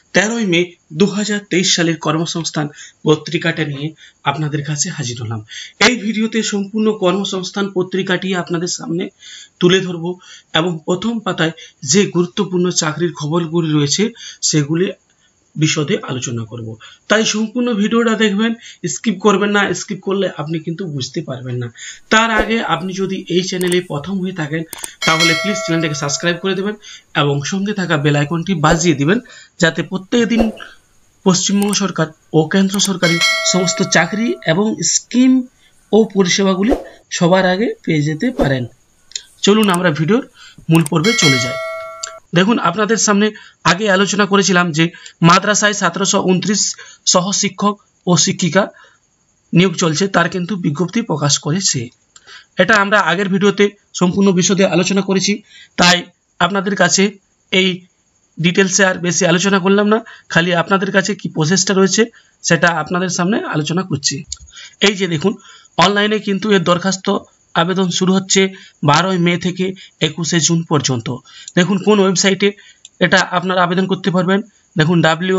13 মে 2023 সালের কর্মসংস্থান পত্রিকাটা নিয়ে আপনাদের কাছে হাজির হলাম। এই ভিডিওতে সম্পূর্ণ কর্মসংস্থান পত্রিকাটি আপনাদের সামনে তুলে ধরব এবং প্রথম পাতায় যে গুরুত্বপূর্ণ চাকরির খবরগুলি রয়েছে সেগুলি বিশদে আলোচনা করব। তাই সম্পূর্ণ ভিডিওটা দেখবেন, স্কিপ করবেন না। স্কিপ করলে আপনি কিন্তু বুঝতে পারবেন না। তার আগে আপনি যদি এই চ্যানেলে প্রথম হয়ে থাকেন তাহলে প্লিজ চ্যানেলটাকে সাবস্ক্রাইব করে দেবেন এবং সঙ্গে থাকা বেল আইকনটি বাজিয়ে দিবেন, যাতে প্রত্যেকদিন পশ্চিমবঙ্গ সরকার ও কেন্দ্র সরকারের সমস্ত চাকরি এবং স্কিম ও পরিষেবাগুলি সবার আগে পেয়ে যেতে পারেন। চলুন আমরা ভিডিওর মূল পর্বে চলে যাই। দেখুন, আপনাদের সামনে আগে আলোচনা করেছিলাম যে মাদ্রাসায় 1729 সহ শিক্ষক ও শিক্ষিকা নিয়োগ চলছে, তার কিন্তু বিজ্ঞপ্তি প্রকাশ করেছে। এটা আমরা আগের ভিডিওতে সম্পূর্ণ বিশদে আলোচনা করেছি, তাই আপনাদের কাছে এই ডিটেলসে আর বেশি আলোচনা করলাম না। খালি আপনাদের কাছে কি প্রসেসটা রয়েছে সেটা আপনাদের সামনে আলোচনা করছি। এই যে দেখুন, অনলাইনে কিন্তু এর দরখাস্ত আবেদন শুরু হচ্ছে 12 মে থেকে 21 জুন পর্যন্ত। দেখুন কোন ওয়েবসাইটে এটা আপনারা আবেদন করতে পারবেন। দেখুন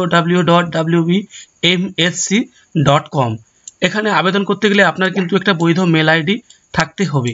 www.wmsc.com। এখানে আবেদন করতে গেলে আপনার কিন্তু একটা বৈধ মেল আইডি থাকতে হবে।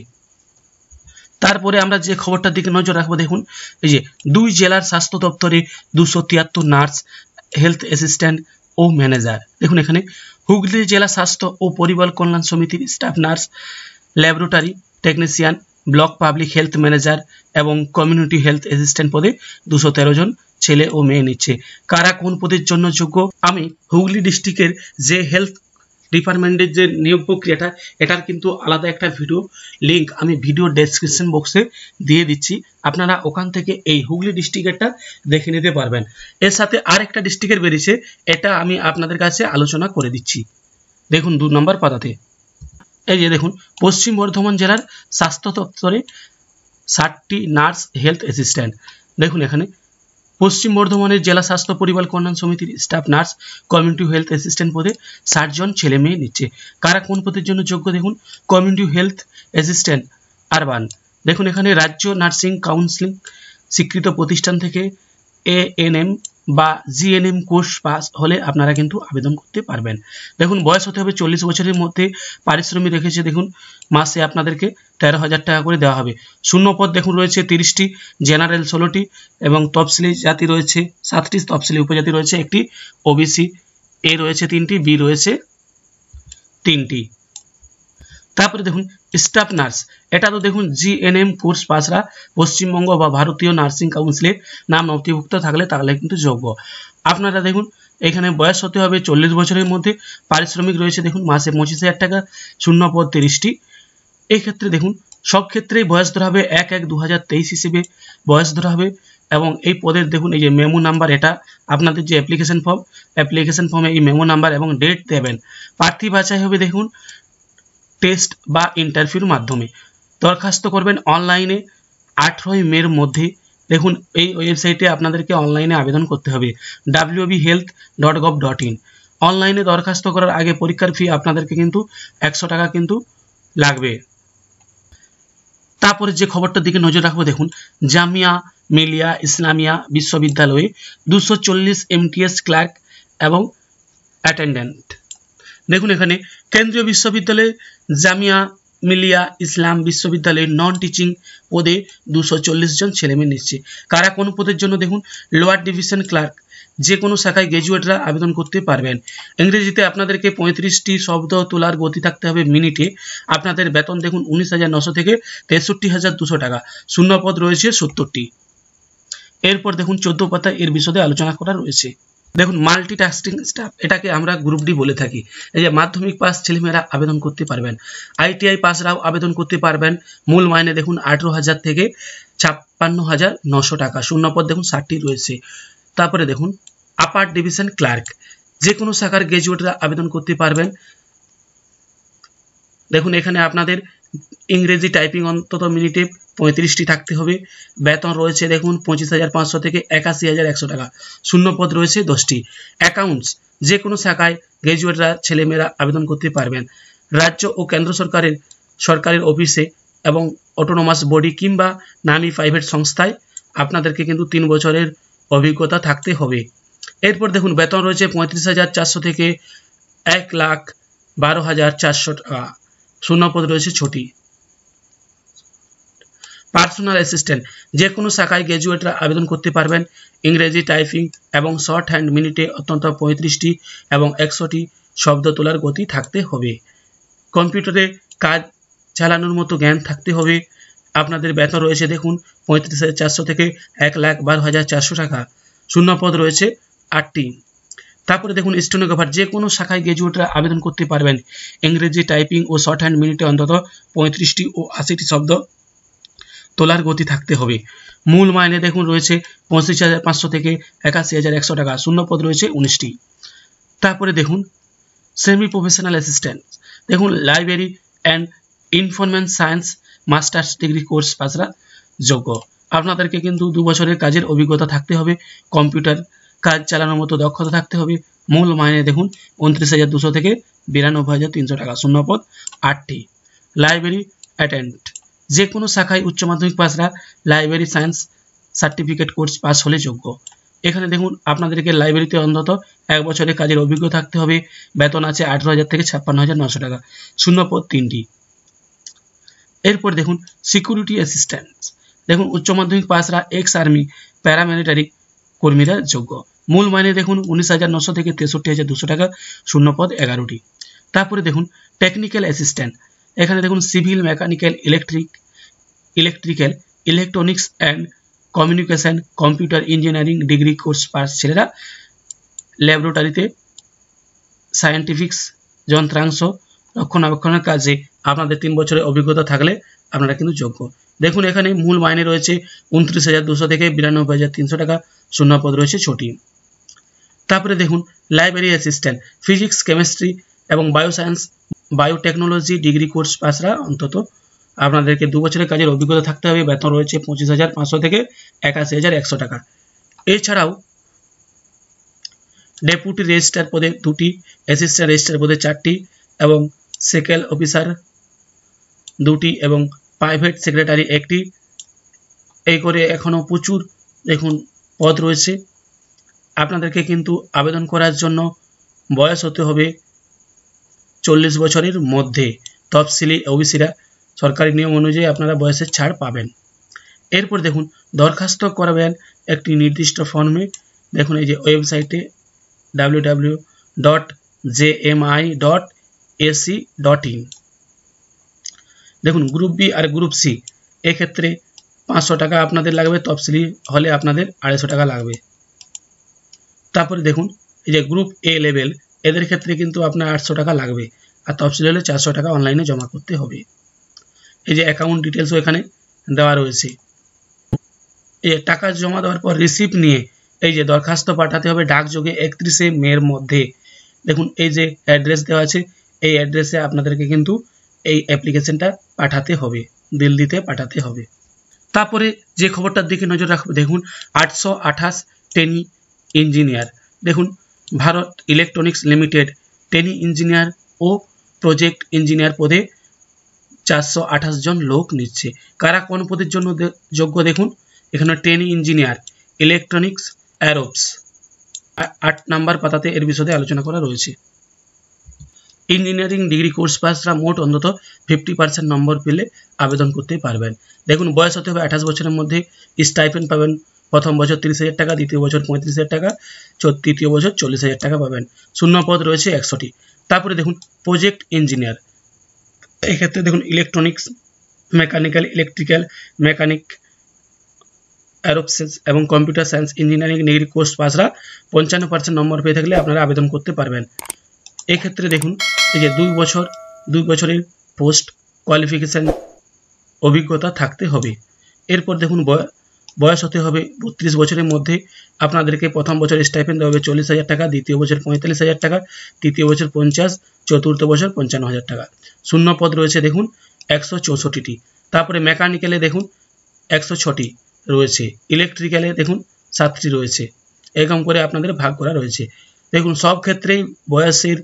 তারপরে আমরা যে খবরটার দিকে নজর রাখবো, দেখুন এই যে 2 জেলার স্বাস্থ্য দপ্তরে 273 নার্স, হেলথ অ্যাসিস্ট্যান্ট ও ম্যানেজার। দেখুন এখানে হুগলি জেলা স্বাস্থ্য ও পরিবার কল্যাণ সমিতির staff nurse, laboratory technician, block public health manager এবং কমিউনিটি হেলথ অ্যাসিস্ট্যান্ট পদে 213 জন ছেলে ও মেয়ে নিচ্ছে। কারা কোন পদের জন্য যোগ্য, আমি হুগলি ডিস্ট্রিক্টের যে হেলথ ডিপার্টমেন্টের যে নিয়োগ প্রক্রিয়াটা, এটার কিন্তু আলাদা একটা ভিডিও লিঙ্ক আমি ভিডিও ডেসক্রিপশন বক্সে দিয়ে দিচ্ছি। আপনারা ওখান থেকে এই হুগলি ডিস্ট্রিক্টেরটা দেখে নিতে পারবেন। এর সাথে আর একটা ডিস্ট্রিক্টের বেরিয়েছে, এটা আমি আপনাদের কাছে আলোচনা করে দিচ্ছি। দেখুন 2 নম্বর পাতাতে এই যে দেখুন, পশ্চিম বর্ধমান জেলার স্বাস্থ্য দপ্তরে 60টি নার্স, হেলথ অ্যাসিস্ট্যান্ট। দেখুন এখানে পশ্চিম বর্ধমানের জেলা স্বাস্থ্য পরিবার কল্যাণ সমিতির staff nurse, community health assistant পদে 60 জন ছেলে মেয়ে নিচ্ছে। কারা কোন পদের জন্য যোগ্য, দেখুন কমিউনিটি হেলথ অ্যাসিস্ট্যান্ট আরবান। দেখুন এখানে রাজ্য নার্সিং কাউন্সিল স্বীকৃত প্রতিষ্ঠান থেকে ANM বা GNM কোর্স পাস হলে আপনারা কিন্তু আবেদন করতে পারবেন। দেখুন বয়স হতে হবে 40 বছরের মধ্যে। পারিশ্রমিক রেখেছে দেখুন মাসে আপনাদেরকে 13,000 টাকা করে দেওয়া হবে। শূন্য পদ দেখুন রয়েছে 30টি, জেনারেল 16টি এবং তফসিলি জাতি রয়েছে 7টি, তফসিলি উপজাতি রয়েছে 1টি, OBC A রয়েছে 3টি, B রয়েছে 3টি। তারপরে দেখুন স্টাফ নার্স, এটা তো দেখুন GNM কোর্স পাসরা পশ্চিমবঙ্গ বা ভারতীয় নার্সিং কাউন্সিলের নাম নথিভুক্ত তাহলে কিন্তু যোগ্য। আপনারা দেখুন এখানে বয়স হতে হবে 40 বছরের মধ্যে। পারিশ্রমিক রয়েছে দেখুন মাসে 25,000 টাকা, শূন্য পদ 30টি। এই ক্ষেত্রে দেখুন সব ক্ষেত্রেই বয়স ধরা হবে 1/1/2023 হিসেবে বয়স ধরা হবে। এবং এই পদের দেখুন এই যে মেমো নাম্বার, এটা আপনাদের যে অ্যাপ্লিকেশন ফর্মে এই মেমো নাম্বার এবং ডেট দেবেন। প্রার্থী বাছাই হবে দেখুন টেস্ট বা ইন্টারভিউর মাধ্যমে। দরখাস্ত করবেন অনলাইনে 18 মের মধ্যে। দেখুন এই ওয়েবসাইটে আপনাদেরকে অনলাইনে আবেদন করতে হবে www.health.gov.in। অনলাইনে দরখাস্ত করার আগে পরীক্ষার ফি আপনাদেরকে কিন্তু 100 টাকা কিন্তু লাগবে। তারপরে যে খবরটার দিকে নজর রাখবো, দেখুন জামিয়া মিলিয়া ইসলামিয়া বিশ্ববিদ্যালয়ে 240 MTS ক্লার্ক এবং অ্যাটেন্ডেন্ট। দেখুন এখানে কেন্দ্রীয় বিশ্ববিদ্যালয়ে জামিয়া মিলিয়া ইসলাম বিশ্ববিদ্যালয়ের নন টিচিং পদে 240 জন ছেলেমেয়ে নিচ্ছে। কারা কোন পদের জন্য, দেখুন লোয়ার ডিভিশন ক্লার্ক, যে কোনো শাখায় গ্র্যাজুয়েটরা আবেদন করতে পারবেন। ইংরেজিতে আপনাদেরকে 35টি শব্দ তোলার গতি থাকতে হবে মিনিটে। আপনাদের বেতন দেখুন 19,900 থেকে 63,200 টাকা। শূন্য পদ রয়েছে 70টি। এরপর দেখুন 14 পাতায় এর বিশদে আলোচনা করা রয়েছে। দেখুন মাল্টিটাস্কিং স্টাফ, এটাকে আমরা গ্রুপ ডি বলে থাকি। এই যে মাধ্যমিক পাস ছেলেমেয়েরা আবেদন করতে পারবেন, ITI পাসরাও আবেদন করতে পারবেন। মূল মাইনে দেখুন 18,000 থেকে 56,900 টাকা। শূন্য পদ দেখুন 60টি রয়েছে। তারপরে দেখুন আপার ডিভিশন ক্লার্ক, যে কোনো শাখার গ্র্যাজুয়েটরা আবেদন করতে পারবেন। দেখুন এখানে আপনাদের ইংরেজি টাইপিং অন্তত মিনিটে 35টি থাকতে হবে। বেতন রয়েছে দেখুন 25,500 থেকে 81,100 টাকা। শূন্য পদ রয়েছে 10টি। অ্যাকাউন্টস, যে কোনো শাখায় গ্র্যাজুয়েটরা ছেলেমেয়েরা আবেদন করতে পারবেন। রাজ্য ও কেন্দ্র সরকারের অফিসে এবং অটোনোমাস বডি কিংবা নামী প্রাইভেট সংস্থায় আপনাদেরকে কিন্তু 3 বছরের অভিজ্ঞতা থাকতে হবে। এরপর দেখুন বেতন রয়েছে 35,400 থেকে 1,12,400 টাকা। শূন্যপদ রয়েছে 6টি। পার্সোনাল অ্যাসিস্ট্যান্ট যে কোনো শাখায় গ্র্যাজুয়েটরা আবেদন করতে পারবেন। ইংরেজি টাইপিং এবং শর্ট হ্যান্ড মিনিটে অত্যন্ত 35টি এবং 100টি শব্দ তোলার গতি থাকতে হবে। কম্পিউটারে কাজ চালানোর মতো জ্ঞান থাকতে হবে। আপনাদের বেতন রয়েছে দেখুন 35,400 থেকে 1,12,400 টাকা। শূন্যপদ রয়েছে 8টি। তারপরে দেখুন স্টেনোগ্রাফার যে কোনো শাখায় গ্র্যাজুয়েটরা আবেদন করতে পারবেন। ইংরেজি টাইপিং ও শর্ট হ্যান্ড মিনিটে অন্তত 35টি ও 80টি শব্দ তোলার গতি থাকতে হবে। মূল মাইনে দেখুন রয়েছে 25,500 থেকে 81,100 টাকা। শূন্যপদ রয়েছে 19টি। তারপরে দেখুন সেমি প্রফেশনাল অ্যাসিস্ট্যান্ট দেখুন library and information science masters degree course পাসরা যোগ্য। আপনাদেরকে কিন্তু 2 বছরের কাজের অভিজ্ঞতা থাকতে হবে। কম্পিউটার কাজ চালানোর মতো দক্ষতা থাকতে হবে। মূল মাইনে দেখুন 29,200 থেকে 92,300 টাকা। শূন্যপদ 8টি। লাইব্রেরি অ্যাটেন্ডেন্ট যে কোনো শাখায় উচ্চ মাধ্যমিক পাসরা library science certificate course pass হলে যোগ্য। এখানে দেখুন আপনাদেরকে লাইব্রেরিতে অন্তত 1 বছরের কাজের অভিজ্ঞতা থাকতে হবে। বেতন আছে 18,000 থেকে 56,900 টাকা। শূন্যপদ 3টি। এরপর দেখুন সিকিউরিটি অ্যাসিস্ট্যান্ট দেখুন উচ্চ মাধ্যমিক পাসরা এক্স আর্মি প্যারামিলিটারি কর্মীরা যোগ্য। মূল মাইনে দেখুন 19,900 থেকে 63,200 টাকা। শূন্যপদ 11টি। তারপরে দেখুন টেকনিক্যাল অ্যাসিস্ট্যান্ট এখানে দেখুন civil mechanical electrical electronics and communication computer engineering degree course pass ছেলেরা ল্যাবরেটরিতে সায়েন্টিফিক্স যন্ত্রাংশ রক্ষণাবেক্ষণের কাজে আপনাদের 3 বছরের অভিজ্ঞতা থাকলে আপনারা কিন্তু যোগ্য। দেখুন এখানে মূল মাইনে রয়েছে 29,200 থেকে 92,300 টাকা। শূন্যপদ রয়েছে 6টি। তারপরে দেখুন লাইব্রেরি অ্যাসিস্ট্যান্ট ফিজিক্স কেমিস্ট্রি এবং বায়োসায়েন্স বায়োটেকনোলজি ডিগ্রি কোর্স পাসরা অন্তত আপনাদেরকে 2 বছরের কাজের অভিজ্ঞতা থাকতে হবে। বেতন রয়েছে 25,500 থেকে 81,100 টাকা। এছাড়াও ডেপুটি রেজিস্ট্রার পদে 2টি, অ্যাসিস্ট্যান্ট রেজিস্ট্রার পদে 4টি এবং সেকেল অফিসার 2টি এবং প্রাইভেট সেক্রেটারি 1টি। এই করে এখনো প্রচুর দেখুন পদ রয়েছে। আপনাদেরকে কিন্তু আবেদন করার জন্য বয়স হতে হবে 40 বছরের মধ্যে। তফসিলি ওবিসিরা সরকারি নিয়ম অনুযায়ী আপনারা বয়সের ছাড় পাবেন। এরপর দেখুন দরখাস্ত করাবেন একটি নির্দিষ্ট ফর্মে। দেখুন এই যে ওয়েবসাইটে www.jmi.ac.in দেখুন গ্রুপ বি আর গ্রুপ সি এক্ষেত্রে 500 টাকা আপনাদের লাগবে। তফসিলি হলে আপনাদের 250 টাকা লাগবে। তারপরে দেখুন এই যে গ্রুপ এ লেভেল এদের ক্ষেত্রে কিন্তু আপনার 800 টাকা লাগবে আর তফসিলি হলে 400 টাকা অনলাইনে জমা করতে হবে। এই যে অ্যাকাউন্ট ডিটেলসও এখানে দেওয়া রয়েছে। এই টাকা জমা দেওয়ার পর রিসিপ্ট নিয়ে এই যে দরখাস্ত পাঠাতে হবে ডাকযোগে 31শে মের মধ্যে। দেখুন এই যে অ্যাড্রেস দেওয়া আছে এই অ্যাড্রেসে আপনাদেরকে কিন্তু এই অ্যাপ্লিকেশনটা পাঠাতে হবে, দিল্লিতে পাঠাতে হবে। তারপরে যে খবরটার দিকে নজর রাখবো দেখুন 828 টেনি ইঞ্জিনিয়ার দেখুন Bharat Electronics Limited trainee engineer ও প্রজেক্ট ইঞ্জিনিয়ার পদে 428 জন লোক নিচ্ছে। কারা কোন পদের জন্য যোগ্য দেখুন এখানে টেনি ইঞ্জিনিয়ার ইলেকট্রনিক্স অ্যারোপস 8 নাম্বার পাতাতে এর বিষয়ে আলোচনা করা রয়েছে। ইঞ্জিনিয়ারিং ডিগ্রি কোর্স পাসরা মোট অন্তত 50% নম্বর পেলে আবেদন করতে পারবেন। দেখুন বয়স হতে হবে 28 বছরের মধ্যে। স্টাইপেন্ড পাবেন প্রথম বছর 30,000 টাকা, দ্বিতীয় বছর 35,000 টাকা, তৃতীয় বছর 40,000 টাকা পাবেন। শূন্যপদ রয়েছে 100টি। তারপরে দেখুন প্রজেক্ট ইঞ্জিনিয়ার এক্ষেত্রে দেখুন electronics mechanical electrical mechanic aerospace এবং computer science engineering degree course পাসরা 55% নম্বর পেয়ে থাকলে আপনারা আবেদন করতে পারবেন। এক্ষেত্রে দেখুন এই যে 2 বছরের পোস্ট কোয়ালিফিকেশন অভিজ্ঞতা থাকতে হবে। এরপর দেখুন বয়স হতে হবে 32 বছরের মধ্যে। আপনাদেরকে প্রথম বছর স্টাইপেন্ড দেওয়া হবে 40,000 টাকা, দ্বিতীয় বছর 45,000 টাকা, তৃতীয় বছর 50, চতুর্থ বছর 55,000 টাকা। শূন্যপদ রয়েছে দেখুন 164টি। তারপরে মেকানিক্যালে দেখুন 106টি রয়েছে, ইলেকট্রিক্যালে দেখুন 7টি রয়েছে। এরকম করে আপনাদের ভাগ করা রয়েছে। দেখুন সব ক্ষেত্রেই বয়সের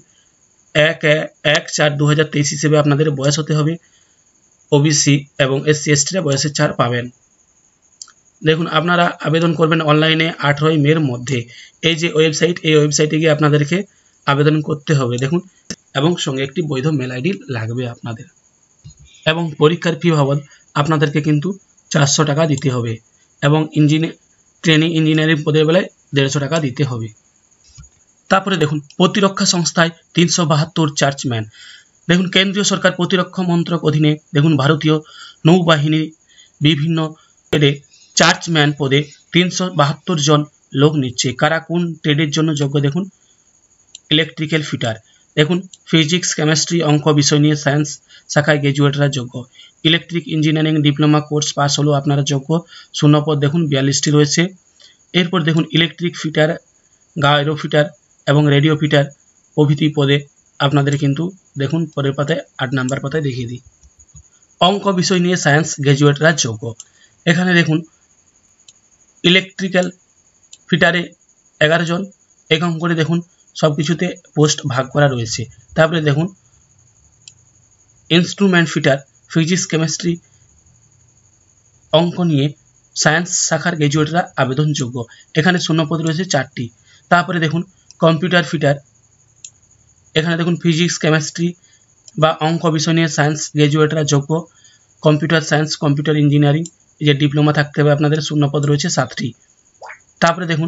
1/4/2023 হিসেবে আপনাদের বয়স হতে হবে। ওবিসি এবং SC/ST রা বয়সের ছাড় পাবেন। দেখুন আপনারা আবেদন করবেন অনলাইনে 18 মের মধ্যে। এই যে ওয়েবসাইট, এই ওয়েবসাইটে গিয়ে আপনাদেরকে আবেদন করতে হবে দেখুন, এবং সঙ্গে একটি বৈধ মেল আইডি লাগবে আপনাদের। এবং পরীক্ষার ফি বাবদ আপনাদেরকে কিন্তু 400 টাকা দিতে হবে, এবং ট্রেনিং ইঞ্জিনিয়ারিং পদের বেলায় 150 টাকা দিতে হবে। তারপরে দেখুন প্রতিরক্ষা সংস্থায় 372 চার্জম্যান। দেখুন কেন্দ্রীয় সরকার প্রতিরক্ষা মন্ত্রক অধীনে দেখুন ভারতীয় নৌবাহিনী বিভিন্ন ট্রেডে চার্জম্যান পদে 372 জন লোক নিচ্ছে। কারা কোন ট্রেডের জন্য যোগ্য দেখুন, ইলেকট্রিক্যাল ফিটার, দেখুন ফিজিক্স কেমিস্ট্রি অঙ্ক বিষয় নিয়ে সায়েন্স শাখায় গ্র্যাজুয়েটরা যোগ্য। Electric engineering diploma course pass হলেও আপনারা যোগ্য। শূন্যপদ দেখুন 42টি রয়েছে। এরপর দেখুন ইলেকট্রিক ফিটার, গায়রো ফিটার এবং রেডিও ফিটার প্রভৃতি পদে আপনাদের কিন্তু দেখুন পরের পাতায় 8 নাম্বার পাতায় দেখিয়ে দিই। অঙ্ক বিষয় নিয়ে সায়েন্স গ্র্যাজুয়েটরা যোগ্য। এখানে দেখুন ইলেকট্রিক্যাল ফিটারে 11 জন, এরকম করে দেখুন সব কিছুতে পোস্ট ভাগ করা রয়েছে। তারপরে দেখুন ইনস্ট্রুমেন্ট ফিটার, ফিজিক্স কেমিস্ট্রি অঙ্ক নিয়ে সায়েন্স শাখার গ্র্যাজুয়েটরা আবেদনযোগ্য। এখানে শূন্যপদ রয়েছে 4টি। তারপরে দেখুন কম্পিউটার ফিটার, এখানে দেখুন ফিজিক্স কেমিস্ট্রি বা অঙ্ক বিষয় নিয়ে সায়েন্স গ্র্যাজুয়েটরা যোগ্য। কম্পিউটার সায়েন্স, কম্পিউটার ইঞ্জিনিয়ারিং এই যে ডিপ্লোমা থাকতে হবে আপনাদের, শূন্যপদ রয়েছে 7টি। তারপরে দেখুন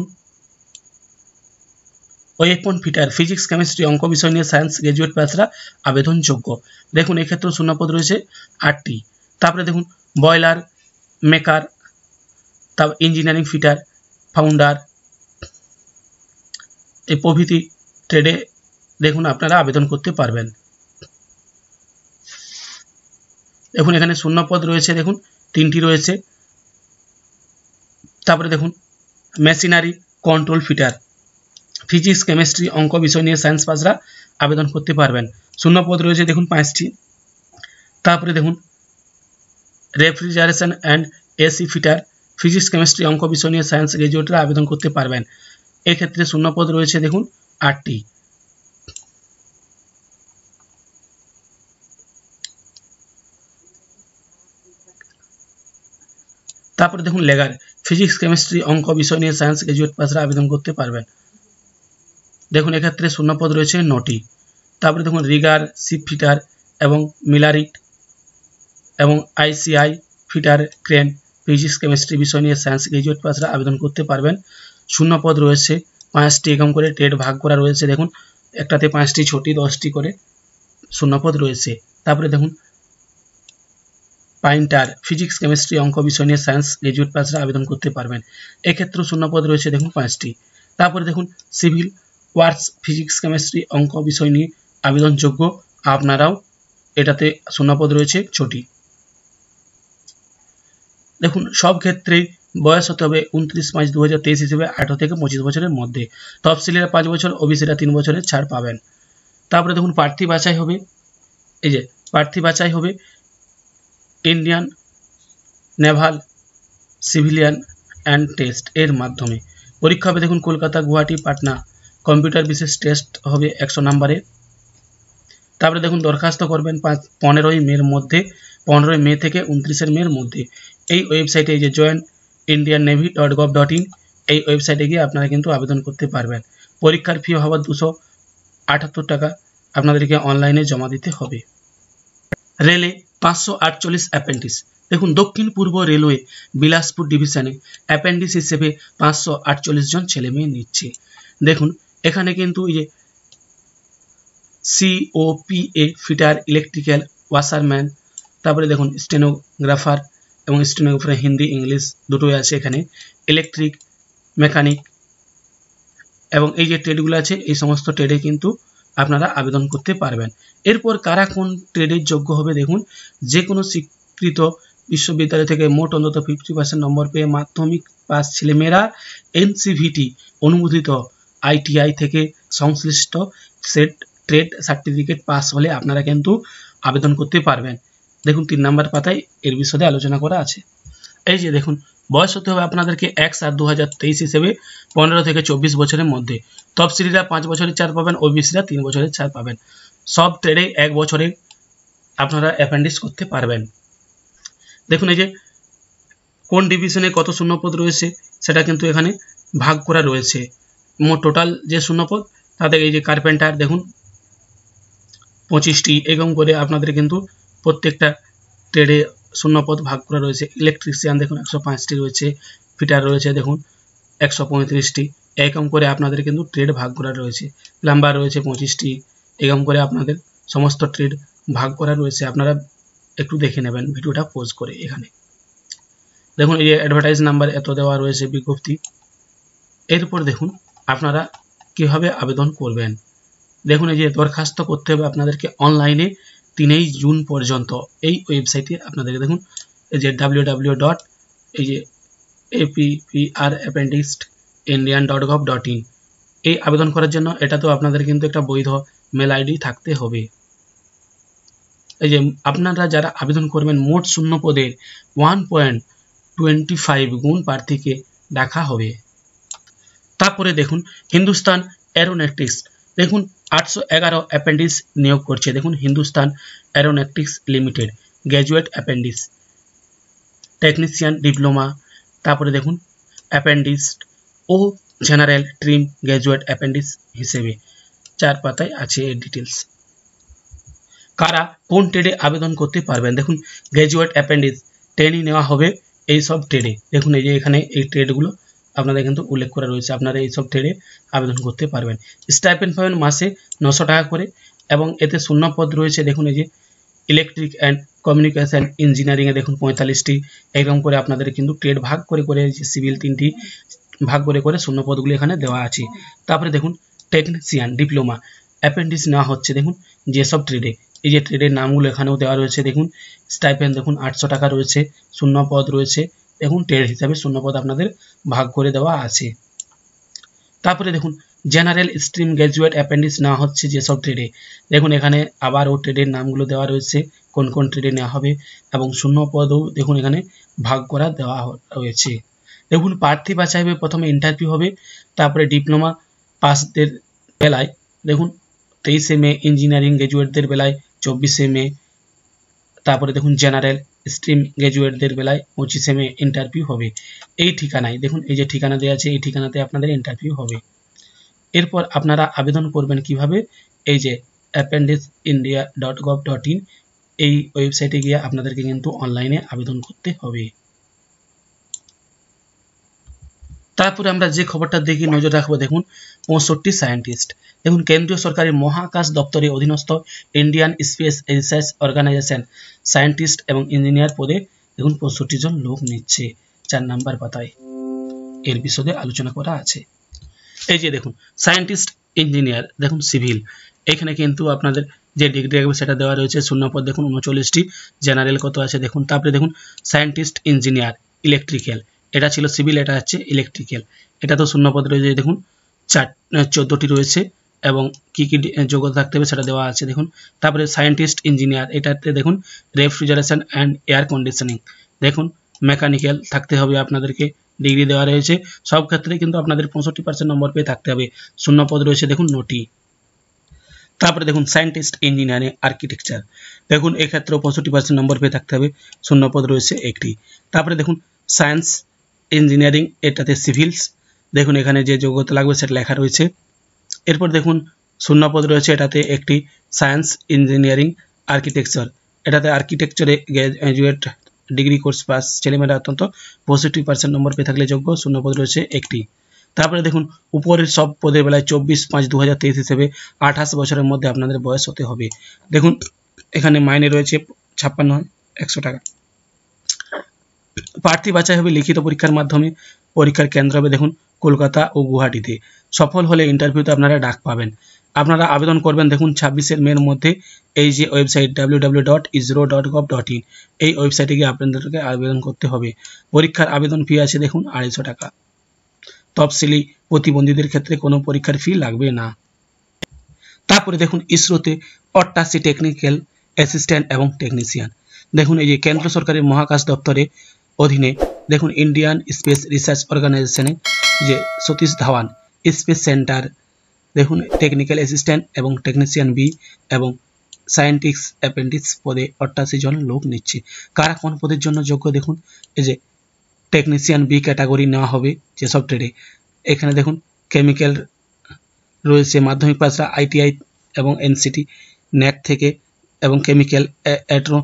ওয়েপন ফিটার, ফিজিক্স কেমিস্ট্রি অঙ্ক বিষয় নিয়ে সায়েন্স গ্র্যাজুয়েট পাসরা আবেদনযোগ্য। দেখুন এক্ষেত্রে শূন্যপদ রয়েছে 8টি। তারপরে দেখুন বয়লার মেকার, তারপর ইঞ্জিনিয়ারিং ফিটার, ফাউন্ডার এই প্রভৃতি ট্রেডে দেখুন আপনারা আবেদন করতে পারবেন। দেখুন এখানে শূন্যপদ রয়েছে দেখুন 3টি রয়েছে। তারপরে দেখুন machinery control fitter, physics chemistry অঙ্ক বিষয় নিয়ে সায়েন্স পাসরা আবেদন করতে পারবেন। শূন্যপদ রয়েছে দেখুন 5টি। তারপরে দেখুন refrigeration and AC fitter, physics chemistry অঙ্ক বিষয় নিয়ে সায়েন্স গ্র্যাজুয়েটরা আবেদন করতে পারবেন। এক্ষেত্রে শূন্যপদ রয়েছে দেখুন 8টি। তারপরে দেখুন লেগার, ফিজিক্স কেমিস্ট্রি অঙ্ক বিষয় নিয়ে সায়েন্স গ্র্যাজুয়েট পাসরা আবেদন করতে পারবেন। দেখুন এক্ষেত্রে শূন্যপদ রয়েছে 9টি। তারপরে দেখুন রিগার, শিপ ফিটার এবং মিলারিট এবং ICI fitter crane, physics chemistry বিষয় নিয়ে সায়েন্স গ্র্যাজুয়েট পাসরা আবেদন করতে পারবেন। শূন্যপদ রয়েছে 5টি, এরকম করে ট্রেড ভাগ করা রয়েছে দেখুন, একটাতে 5টি, 6টি, 10টি করে শূন্যপদ রয়েছে। তারপরে দেখুন পাইন্টার, ফিজিক্স কেমিস্ট্রি অঙ্ক বিষয় নিয়ে সায়েন্স গ্র্যাজুয়েট পাসরা আবেদন করতে পারবেন। এক্ষেত্রে শূন্যপদ রয়েছে দেখুন 5টি। তারপরে দেখুন সিভিল ওয়ার্কস, ফিজিক্স কেমিস্ট্রি অঙ্ক বিষয় নিয়ে আবেদনযোগ্য, আপনারাও এটাতে শূন্যপদ রয়েছে 6টি। দেখুন সব ক্ষেত্রেই বয়স হতে হবে 29/5/2023 হিসেবে 18 থেকে 25 বছরের মধ্যে। তফসিলিরা 5 বছর, ওবিসিরা 3 বছরের ছাড় পাবেন। তারপরে দেখুন প্রার্থী বাছাই হবে, এই যে প্রার্থী বাছাই হবে Indian naval civilian and test এর মাধ্যমে। পরীক্ষা হবে দেখুন কলকাতা, গুয়াহাটি, পাটনা। কম্পিউটার বিশেষ টেস্ট হবে 100 নম্বরের। তারপরে দেখুন দরখাস্ত করবেন 15ই মের মধ্যে, 15ই মে থেকে 29 মের মধ্যে। এই ওয়েবসাইটে এই যে joinindiannavy.gov.in এই ওয়েবসাইটে গিয়ে আপনারা কিন্তু আবেদন করতে পারবেন। পরীক্ষার ফি হবে 278 টাকা, আপনাদেরকে অনলাইনে জমা দিতে হবে। রেলে 548 অ্যাপেন্ডিক্স, দেখুন দক্ষিণ পূর্ব রেলওয়ে বিলাসপুর ডিভিশনে অ্যাপেন্ডিক্স হিসেবে 548 জন ছেলে মেয়ে নিচ্ছে। দেখুন এখানে কিন্তু এই যে COPA ফিটার, ইলেকট্রিক্যাল ওয়াশারম্যান, তারপরে দেখুন স্টেনোগ্রাফার এবং স্টেনোগ্রাফার হিন্দি ইংলিশ দুটোই আছে এখানে, ইলেকট্রিক মেকানিক এবং এই যে ট্রেডগুলো আছে এই সমস্ত ট্রেডে কিন্তু আপনারা আবেদন করতে পারবেন। এরপর কারা কোন ট্রেডের যোগ্য হবে দেখুন, যে কোনো স্বীকৃত বিশ্ববিদ্যালয় থেকে মোট অন্তত 50% নম্বর পেয়ে মাধ্যমিক পাস ছেলেমেয়েরা NCVT অনুমোদিত ITI থেকে সংশ্লিষ্ট সেট ট্রেড সার্টিফিকেট পাস হলে আপনারা কিন্তু আবেদন করতে পারবেন। দেখুন 3 নম্বর পাতায় এর বিশদে আলোচনা করা আছে। এই যে দেখুন বয়স হতে হবে আপনাদেরকে 1/7/2023 হিসেবে 15 থেকে 24 বছরের মধ্যে। তফসিলিরা 5 বছরের ছাড় পাবেন, ওবিসিরা 3 বছরের ছাড় পাবেন। সব ট্রেডে 1 বছরে আপনারা অ্যাপেন্ডিক্স করতে পারবেন। দেখুন এই যে কোন ডিভিশনে কত শূন্যপদ রয়েছে সেটা কিন্তু এখানে ভাগ করা রয়েছে। মোট টোটাল যে শূন্যপদ তাদের এই যে কার্পেন্টার দেখুন 25টি, এরকম করে আপনাদের কিন্তু প্রত্যেকটা ট্রেডে শূন্যপদ ভাগ করা রয়েছে। ইলেকট্রিশিয়ান দেখুন 105টি রয়েছে, ফিটার রয়েছে দেখুন 135টি, এরকম করে আপনাদের কিন্তু ট্রেড ভাগ করা রয়েছে। প্লাম্বার রয়েছে 25টি, এরকম করে আপনাদের সমস্ত ট্রেড ভাগ করা রয়েছে। আপনারা একটু দেখে নেবেন ভিডিওটা পজ করে। এখানে দেখুন এই যে অ্যাডভার্টাইজ নাম্বার এত দেওয়া রয়েছে বিজ্ঞপ্তি। এরপর দেখুন আপনারা কিভাবে আবেদন করবেন। দেখুন এই যে দরখাস্ত করতে হবে আপনাদেরকে অনলাইনে 3 জুন পর্যন্ত। এই ওয়েবসাইটে আপনাদেরকে দেখুন এই যে www.apprappendixindian.gov.in এই আবেদন করার জন্য এটা তো আপনাদের কিন্তু একটা বৈধ মেল আইডি থাকতে হবে। এই যে আপনারা যারা আবেদন করবেন মোট শূন্য পদের 1.25 গুণ প্রার্থীকে ডাকা হবে। তারপরে দেখুন হিন্দুস্তান এরোনটিক্স দেখুন 811 অ্যাপেন্ডিক্স নিয়োগ করছে। দেখুন Hindustan Aeronautics Limited graduate apprentice technician diploma, তারপরে দেখুন অ্যাপেন্ডিক্স ও জেনারেল ট্রিম গ্র্যাজুয়েট অ্যাপেন্ডিক্স হিসেবে 4 পাতায় আছে এর ডিটেলস। কারা কোন ট্রেডে আবেদন করতে পারবেন দেখুন গ্র্যাজুয়েট অ্যাপেন্ডিক্স ট্রেনিং নেওয়া হবে এই সব ট্রেডে। দেখুন এই যে এখানে এই ট্রেডগুলো আপনাদের কিন্তু উল্লেখ করা রয়েছে, আপনারা এই সব ট্রেডে আবেদন করতে পারবেন। স্টাইপেন্ড পাবেন মাসে 900 টাকা করে এবং এতে শূন্যপদ রয়েছে। দেখুন এই যে ইলেকট্রিক অ্যান্ড কমিউনিকেশন ইঞ্জিনিয়ারিংয়ে দেখুন 45টি, এরকম করে আপনাদের কিন্তু ট্রেড ভাগ করে করে যে সিভিল 3টি ভাগ করে করে শূন্যপদগুলি এখানে দেওয়া আছে। তারপরে দেখুন টেকনিশিয়ান ডিপ্লোমা অ্যাপেন্ডিক্স নেওয়া হচ্ছে দেখুন যেসব ট্রেডে, এই যে ট্রেডের নামগুলো এখানেও দেওয়া রয়েছে। দেখুন স্টাইপেন্ড দেখুন 800 টাকা রয়েছে, শূন্যপদ রয়েছে দেখুন ট্রেড হিসাবে শূন্যপদ আপনাদের ভাগ করে দেওয়া আছে। তারপরে দেখুন জেনারেল স্ট্রিম গ্র্যাজুয়েট অ্যাপেন্ডিক্স নেওয়া হচ্ছে যেসব ট্রেডে, দেখুন এখানে আবারও ট্রেডের নামগুলো দেওয়া রয়েছে কোন কোন ট্রেডে নেওয়া হবে এবং শূন্যপদও দেখুন এখানে ভাগ করা দেওয়া রয়েছে। দেখুন প্রার্থী বাছাই হবে, প্রথমে ইন্টারভিউ হবে, তারপরে ডিপ্লোমা পাসদের বেলায় দেখুন 23 মে, ইঞ্জিনিয়ারিং গ্র্যাজুয়েটদের বেলায় 24 মে, তারপরে দেখুন জেনারেল স্ট্রিম গ্র্যাজুয়েটদের বেলায় 25 মে ইন্টারভিউ হবে। এই ঠিকানায় দেখুন এই যে ঠিকানা দেওয়া আছে এই ঠিকানাতে আপনাদের ইন্টারভিউ হবে। এরপর আপনারা আবেদন করবেন কিভাবে, এই যে appendixindia.gov.in এই ওয়েবসাইটে গিয়ে আপনাদেরকে কিন্তু অনলাইনে আবেদন করতে হবে। তারপরে আমরা যে খবরটার দিকে নজর রাখবো দেখুন 65 সায়েন্টিস্ট দেখুন কেন্দ্রীয় সরকারের মহাকাশ দপ্তরের অধীনস্থ Indian Space Research Organisation scientist এবং ইঞ্জিনিয়ার পদে দেখুন 65 জন লোক নিচ্ছে। 4 নাম্বার পাতায় এর বিষয়ে আলোচনা করা আছে। এই যে দেখুন সায়েন্টিস্ট ইঞ্জিনিয়ার দেখুন সিভিল, এখানে কিন্তু আপনাদের যে ডিগ্রি থাকবে সেটা দেওয়া রয়েছে। শূন্যপদ দেখুন 39টি, জেনারেল কত আছে দেখুন। তারপরে দেখুন সায়েন্টিস্ট ইঞ্জিনিয়ার ইলেকট্রিক্যাল, এটা ছিল সিভিল, এটা হচ্ছে ইলেকট্রিক্যাল। এটা তো শূন্যপদ রয়েছে দেখুন 14টি রয়েছে এবং কি কি যোগ্যতা থাকতে হবে সেটা দেওয়া আছে দেখুন। তারপরে সায়েন্টিস্ট ইঞ্জিনিয়ার এটাতে দেখুন রেফ্রিজারেশন অ্যান্ড এয়ার কন্ডিশনিং দেখুন মেকানিক্যাল থাকতে হবে, আপনাদেরকে ডিগ্রি দেওয়া রয়েছে। সব ক্ষেত্রে কিন্তু আপনাদের 65% নম্বর পেয়ে থাকতে হবে। শূন্যপদ রয়েছে দেখুন 9টি। তারপরে দেখুন সায়েন্টিস্ট ইঞ্জিনিয়ারিং আর্কিটেকচার দেখুন এক্ষেত্রেও 65% নম্বর পেয়ে থাকতে হবে। শূন্যপদ রয়েছে 1টি। তারপরে দেখুন সায়েন্স ইঞ্জিনিয়ারিং এটাতে সিভিলস দেখুন এখানে যে যোগ্যতা লাগবে সেটা লেখা রয়েছে। এরপর দেখুন শূন্যপদ রয়েছে এটাতে 1টি। সায়েন্স ইঞ্জিনিয়ারিং আর্কিটেকচার এটাতে আর্কিটেকচারে গ্র্যাজুয়েট ডিগ্রি কোর্স পাস ছেলেমেয়েরা অত্যন্ত 65% নম্বর পেয়ে থাকলে যোগ্য। শূন্যপদ রয়েছে 1টি। তারপরে দেখুন উপরের সব পদের বেলায় 24/5/2023 হিসেবে 28 বছরের মধ্যে আপনাদের বয়স হতে হবে। দেখুন এখানে মাইনে রয়েছে 56,100 টাকা। প্রার্থী বাছাই হবে লিখিত পরীক্ষার মাধ্যমে, পরীক্ষার কেন্দ্র হবে দেখুন কলকাতা ও গুয়াহাটিতে। সফল হলে ইন্টারভিউতে আপনারা ডাক পাবেন। আপনারা আবেদন করবেন দেখুন 26 মের মধ্যে এই যে ওয়েবসাইট www.isro.gov.in এই ওয়েবসাইটে গিয়ে আপনাদেরকে আবেদন করতে হবে। পরীক্ষার আবেদন ফি আছে দেখুন 250 টাকা। তফসিলি প্রতিবন্ধীদের ক্ষেত্রে কোনো পরীক্ষার ফি লাগবে না। তারপরে দেখুন ইসরোতে 88 টেকনিক্যাল অ্যাসিস্ট্যান্ট এবং টেকনিশিয়ান দেখুন এই যে কেন্দ্র সরকারের মহাকাশ দপ্তরের অধীনে দেখুন ইন্ডিয়ান স্পেস রিসার্চ অর্গানাইজেশনে যে সতীশ ধাওয়ান স্পেস সেন্টার দেখুন টেকনিক্যাল অ্যাসিস্ট্যান্ট এবং টেকনিশিয়ান বি এবং সায়েন্টিস্ট অ্যাপেন্ডিক্স পদে 88 জন লোক নিচ্ছে। কারা কোন পদের জন্য যোগ্য দেখুন এই যে টেকনিশিয়ান বি ক্যাটাগরি নেওয়া হবে যেসব ট্রেডে। এখানে দেখুন কেমিক্যাল রয়েছে, মাধ্যমিক পাশরা আইটিআই এবং এনসিটি ন্যাক থেকে এবং কেমিক্যাল অ্যাট্রো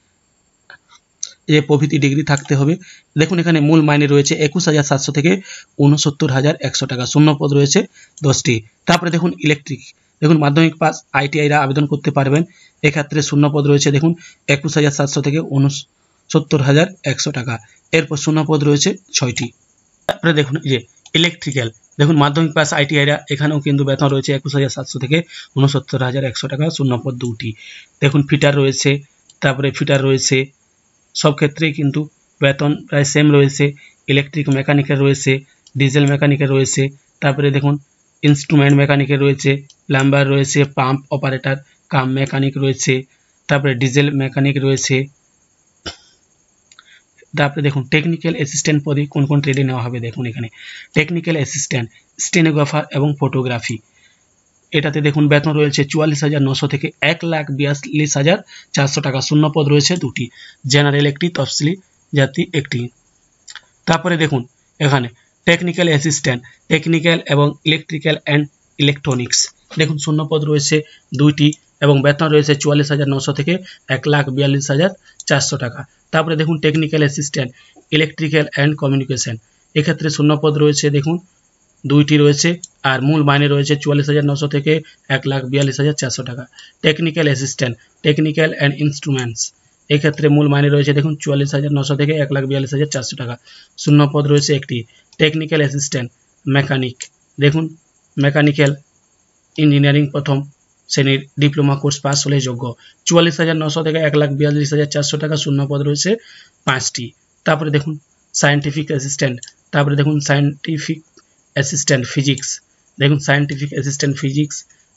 প্রভৃতি ডিগ্রি থাকতে হবে। দেখুন এখানে মূল মাইনে রয়েছে 21,700 থেকে 69,100 টাকা। শূন্যপদ রয়েছে 10টি। তারপরে দেখুন ইলেকট্রিক, দেখুন মাধ্যমিক পাস আইটিআইরা আবেদন করতে পারবেন। এক্ষেত্রে শূন্যপদ রয়েছে দেখুন 21,700 থেকে 69,100 টাকা। এরপর শূন্যপদ রয়েছে 6টি। তারপরে দেখুন এই যে ইলেকট্রিক্যাল, দেখুন মাধ্যমিক পাস আইটিআইরা এখানেও কিন্তু বেতন রয়েছে 21,700 থেকে 69,100 টাকা। শূন্যপদ 2টি। দেখুন ফিটার রয়েছে, তারপরে ফিটার রয়েছে, সব ক্ষেত্রেই কিন্তু বেতন প্রায় সেম রয়েছে। ইলেকট্রিক মেকানিকের রয়েছে, ডিজেল মেকানিকের রয়েছে, তারপরে দেখুন ইনস্ট্রুমেন্ট মেকানিকের রয়েছে, প্লাম্বার রয়েছে, পাম্প অপারেটর কাম মেকানিক রয়েছে, তারপরে ডিজেল মেকানিক রয়েছে। তারপরে দেখুন টেকনিক্যাল অ্যাসিস্ট্যান্ট পদে কোন কোন ট্রেডে নেওয়া হবে। দেখুন এখানে টেকনিক্যাল অ্যাসিস্ট্যান্ট, স্টেনোগ্রাফার এবং ফটোগ্রাফি, এটাতে দেখুন বেতন রয়েছে 44,900 থেকে 1,42,400 টাকা। শূন্যপদ রয়েছে 2টি, জেনারেল একটি, তফসিলি জাতি একটি। তারপরে দেখুন এখানে টেকনিক্যাল অ্যাসিস্ট্যান্ট, টেকনিক্যাল এবং ইলেকট্রিক্যাল অ্যান্ড ইলেকট্রনিক্স, দেখুন শূন্যপদ রয়েছে 2টি এবং বেতন রয়েছে 44,900 থেকে 1,42,400 টাকা। তারপরে দেখুন technical assistant electrical and communication, এক্ষেত্রে শূন্যপদ রয়েছে দেখুন 2টি রয়েছে আর মূল মাইনে রয়েছে 44,900 থেকে 1,42,400 টাকা। Technical assistant technical and instruments, এক্ষেত্রে মূল মাইনে রয়েছে দেখুন 44,900 থেকে 1,42,400 টাকা। শূন্যপদ রয়েছে একটি। টেকনিক্যাল অ্যাসিস্ট্যান্ট মেকানিক, দেখুন মেকানিক্যাল ইঞ্জিনিয়ারিং প্রথম শ্রেণীর ডিপ্লোমা কোর্স পাস হলে যোগ্য। 44,900 থেকে 1,42,400 টাকা। শূন্যপদ রয়েছে 5টি। তারপরে দেখুন সায়েন্টিফিক অ্যাসিস্ট্যান্ট, তারপরে দেখুন সায়েন্টিফিক অ্যাসিস্ট্যান্ট ফিজিক্স, দেখুন সায়েন্টিফিক অ্যাসিস্ট্যান্ট ফিজিক্স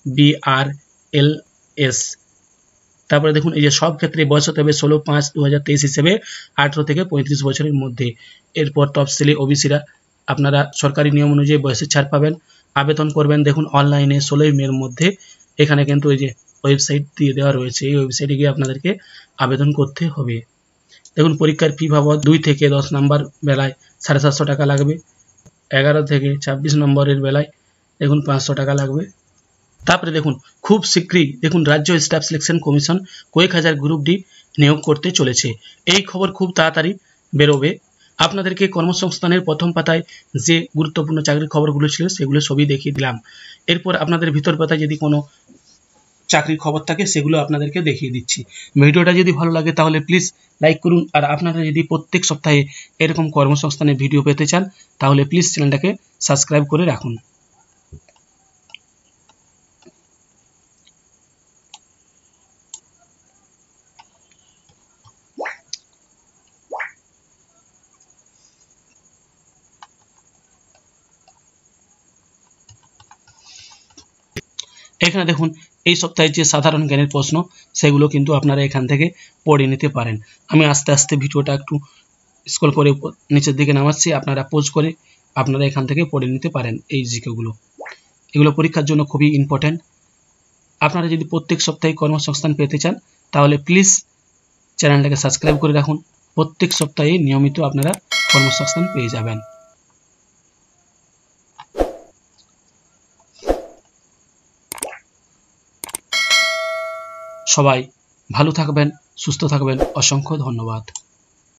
BRLS। তারপরে দেখুন এই যে সব ক্ষেত্রে বয়স হতে হবে 16/5/2023 হিসেবে 18 থেকে 35 বছরের মধ্যে। এরপর তফসিলি ওবিসিরা আপনারা সরকারি নিয়ম অনুযায়ী বয়সের ছাড় পাবেন। আবেদন করবেন দেখুন অনলাইনে 16 মের মধ্যে। এখানে কিন্তু এই যে ওয়েবসাইট দিয়ে দেওয়া রয়েছে, এই ওয়েবসাইটে গিয়ে আপনাদেরকে আবেদন করতে হবে। দেখুন পরীক্ষার ফি বাবদ 2 থেকে 10 নম্বর বেলায় 750 টাকা লাগবে, 11 থেকে 26 নম্বরের বেলায় দেখুন 500 টাকা লাগবে। তারপরে দেখুন খুব শীঘ্রই দেখুন রাজ্য স্টাফ সিলেকশন কমিশন কয়েক হাজার গ্রুপ ডি নিয়োগ করতে চলেছে। এই খবর খুব তাড়াতাড়ি বেরোবে। আপনাদেরকে কর্মসংস্থানের প্রথম পাতায় যে গুরুত্বপূর্ণ চাকরির খবরগুলো ছিল সেগুলো সবই দেখিয়ে দিলাম। এরপর আপনাদের ভিতর পাতায় যদি কোনো চাকরির খবর থাকে সেগুলো আপনাদেরকে দেখিয়ে দিচ্ছি। ভিডিওটা যদি ভালো লাগে তাহলে প্লিজ লাইক করুন। আর আপনারা যদি প্রত্যেক সপ্তাহে এরকম কর্মসংস্থানের ভিডিও পেতে চান তাহলে প্লিজ চ্যানেলটাকে সাবস্ক্রাইব করে রাখুন। এখানে দেখুন এই সপ্তাহে যে সাধারণ জ্ঞানের প্রশ্ন সেগুলো কিন্তু আপনারা এখান থেকে পড়ে নিতে পারেন। আমি আস্তে আস্তে ভিডিওটা একটু স্ক্রল করে নিচের দিকে নামাচ্ছি, আপনারা পজ করে আপনারা এখান থেকে পড়ে নিতে পারেন। এই জিকেগুলো এগুলো পরীক্ষার জন্য খুবই ইম্পর্টেন্ট। আপনারা যদি প্রত্যেক সপ্তাহে কর্মসংস্থান পেতে চান তাহলে প্লিজ চ্যানেলটাকে সাবস্ক্রাইব করে রাখুন। প্রত্যেক সপ্তাহে নিয়মিত আপনারা কর্মসংস্থান পেয়ে যাবেন। সবাই ভালো থাকবেন, সুস্থ থাকবেন। অসংখ্য ধন্যবাদ।